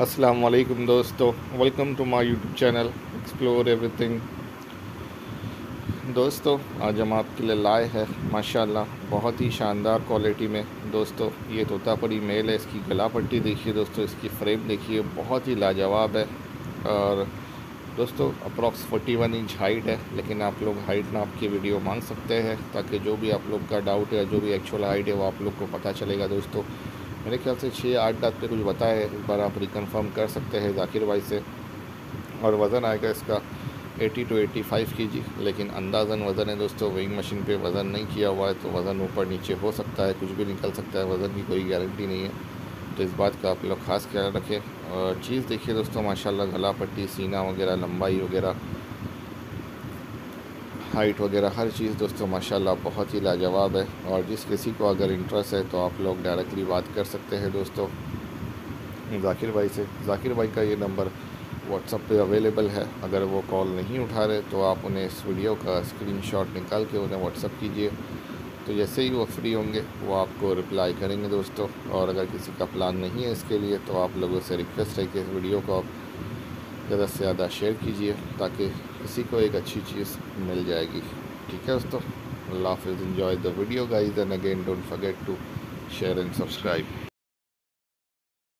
अस्सलाम वालेकुम दोस्तों, welcome to my YouTube channel explore everything. दोस्तों आज हम आपके लिए लाए हैं माशाल्लाह बहुत ही शानदार क्वालिटी में। दोस्तों ये तोतापुरी मेल है, इसकी गला पट्टी देखिए दोस्तों, इसकी फ्रेम देखिए बहुत ही लाजवाब है। और दोस्तों अप्रॉक्स 41 इंच हाइट है, लेकिन आप लोग हाइट नाप की वीडियो मांग सकते हैं ताकि जो भी आप लोग का डाउट है, जो भी एक्चुअल हाइट है वो आप लोग को पता चलेगा। दोस्तों मेरे ख्याल से 6-8 दांत पे कुछ बताया है, इस बार आप रिकन्फर्म कर सकते हैं जाकिर भाई से। और वज़न आएगा इसका 80 to 85 kg, लेकिन अंदाज़न वज़न है दोस्तों, वेइंग मशीन पे वज़न नहीं किया हुआ है तो वज़न ऊपर नीचे हो सकता है, कुछ भी निकल सकता है, वज़न की कोई गारंटी नहीं है। तो इस बात का आप लोग ख़ास ख्याल रखें। और चीज़ देखिए दोस्तों माशाल्लाह, गला पट्टी, सीना वगैरह, लंबाई वगैरह, हाइट वगैरह हर चीज़ दोस्तों माशाल्लाह बहुत ही लाजवाब है। और जिस किसी को अगर इंटरेस्ट है तो आप लोग डायरेक्टली बात कर सकते हैं दोस्तों जाकिर भाई से। जाकिर भाई का ये नंबर व्हाट्सअप पे अवेलेबल है। अगर वो कॉल नहीं उठा रहे तो आप उन्हें इस वीडियो का स्क्रीनशॉट निकाल के उन्हें व्हाट्सअप कीजिए, तो जैसे ही वो फ्री होंगे वो आपको रिप्लाई करेंगे दोस्तों। और अगर किसी का प्लान नहीं है इसके लिए तो आप लोगों से रिक्वेस्ट है कि इस वीडियो को आप ज़्यादा से ज़्यादा शेयर कीजिए ताकि किसी को एक अच्छी चीज़ मिल जाएगी। ठीक है दोस्तों, अल्लाह हाफ़िज़, enjoy the video guys, and again don't forget to share and subscribe.